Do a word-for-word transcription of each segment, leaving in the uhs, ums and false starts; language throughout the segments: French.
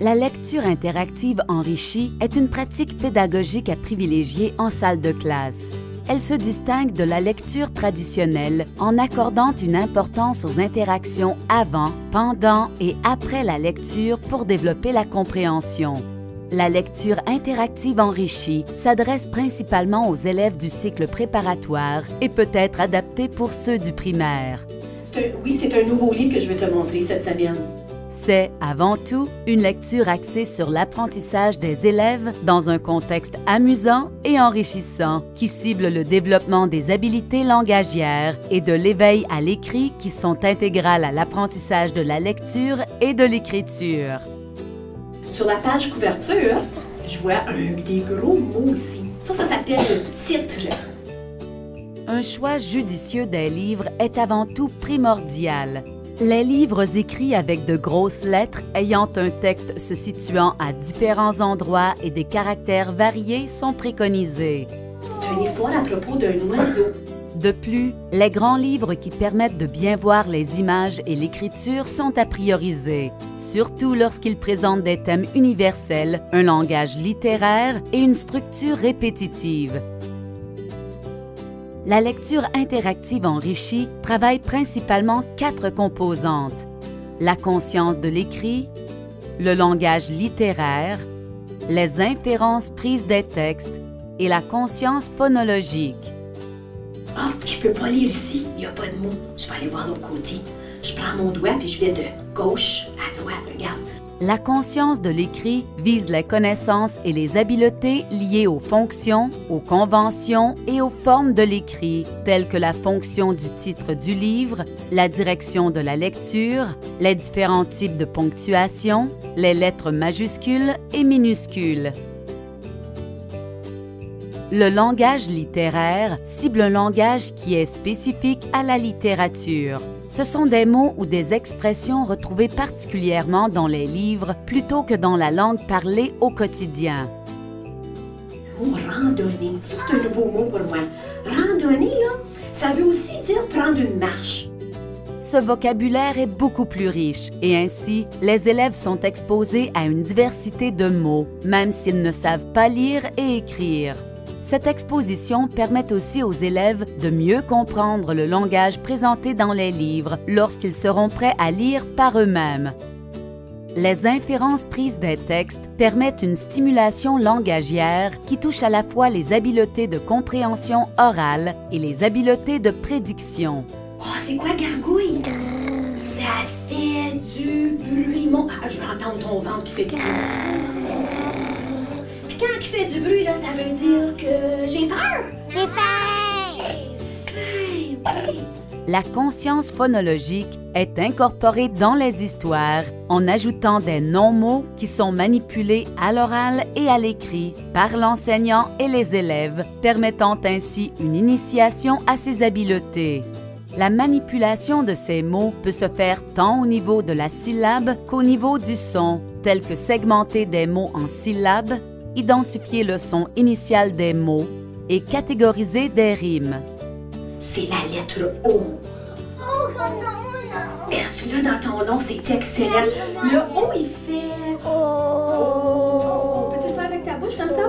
La lecture interactive enrichie est une pratique pédagogique à privilégier en salle de classe. Elle se distingue de la lecture traditionnelle en accordant une importance aux interactions avant, pendant et après la lecture pour développer la compréhension. La lecture interactive enrichie s'adresse principalement aux élèves du cycle préparatoire et peut être adaptée pour ceux du primaire. Oui, c'est un nouveau livre que je vais te montrer cette semaine. C'est, avant tout, une lecture axée sur l'apprentissage des élèves dans un contexte amusant et enrichissant qui cible le développement des habiletés langagières et de l'éveil à l'écrit qui sont intégrales à l'apprentissage de la lecture et de l'écriture. Sur la page couverture, je vois un, des gros mots ici. Ça, ça s'appelle le titre. Un choix judicieux des livres est avant tout primordial. Les livres écrits avec de grosses lettres ayant un texte se situant à différents endroits et des caractères variés sont préconisés. C'est une histoire à propos d'un oiseau. De plus, les grands livres qui permettent de bien voir les images et l'écriture sont à prioriser, surtout lorsqu'ils présentent des thèmes universels, un langage littéraire et une structure répétitive. La lecture interactive enrichie travaille principalement quatre composantes: la conscience de l'écrit, le langage littéraire, les inférences prises des textes et la conscience phonologique. Ah, je peux pas lire ici, il n'y a pas de mots. Je vais aller voir l'autre côté. Je prends mon doigt puis je vais de gauche à droite, regarde. La conscience de l'écrit vise les connaissances et les habiletés liées aux fonctions, aux conventions et aux formes de l'écrit, telles que la fonction du titre du livre, la direction de la lecture, les différents types de ponctuation, les lettres majuscules et minuscules. Le langage littéraire cible un langage qui est spécifique à la littérature. Ce sont des mots ou des expressions retrouvées particulièrement dans les livres plutôt que dans la langue parlée au quotidien. Oh, randonnée, ça c'est un nouveau mot pour moi. Randonnée, là, ça veut aussi dire prendre une marche. Ce vocabulaire est beaucoup plus riche et ainsi, les élèves sont exposés à une diversité de mots, même s'ils ne savent pas lire et écrire. Cette exposition permet aussi aux élèves de mieux comprendre le langage présenté dans les livres lorsqu'ils seront prêts à lire par eux-mêmes. Les inférences prises des textes permettent une stimulation langagière qui touche à la fois les habiletés de compréhension orale et les habiletés de prédiction. Oh, c'est quoi gargouille? Ça fait du bruit. Mon... Ah, je vais entendre ton ventre qui fait... Quand il fait du bruit, là, ça veut dire que j'ai peur. J'ai faim! J'ai faim, oui. La conscience phonologique est incorporée dans les histoires en ajoutant des non-mots qui sont manipulés à l'oral et à l'écrit par l'enseignant et les élèves, permettant ainsi une initiation à ces habiletés. La manipulation de ces mots peut se faire tant au niveau de la syllabe qu'au niveau du son, tel que segmenter des mots en syllabes, identifier le son initial des mots et catégoriser des rimes. C'est la lettre O. Oh, comme dans mon nom! Mais tu l'as dans ton nom, c'est excellent. Le O, il fait... Oh! Peux-tu le faire avec ta bouche comme ça?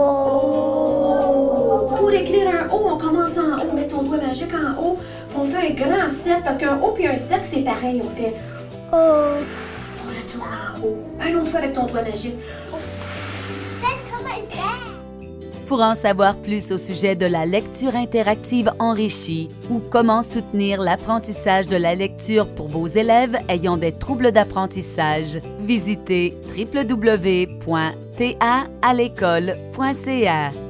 Oh! Pour écrire un O, on commence en haut, mets ton doigt magique en haut. On fait un grand cercle, parce qu'un O puis un cercle, c'est pareil. On fait... Oh! On retourne en haut. Un autre fois avec ton doigt magique. Pour en savoir plus au sujet de la lecture interactive enrichie ou comment soutenir l'apprentissage de la lecture pour vos élèves ayant des troubles d'apprentissage, visitez w w w point t a à l'école point c a.